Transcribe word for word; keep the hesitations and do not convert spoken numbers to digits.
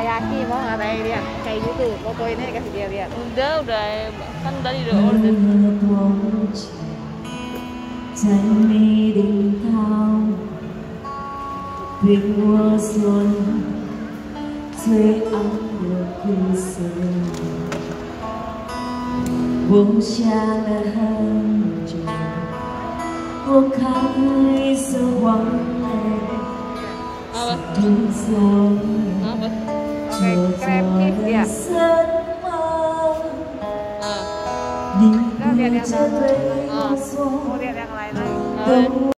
takoyaki mau nggak tanya lihat kayak gitu foto ini kasih dia lihat. Udah udah kan tadi udah order. 在你的头，陪我说最爱的故事。我想了很久，我开始忘了 Apa? 做错 Apa? 做错了什么？ Ah. 你不要这对我说。 Mau lihat yang lain lagi. Ah.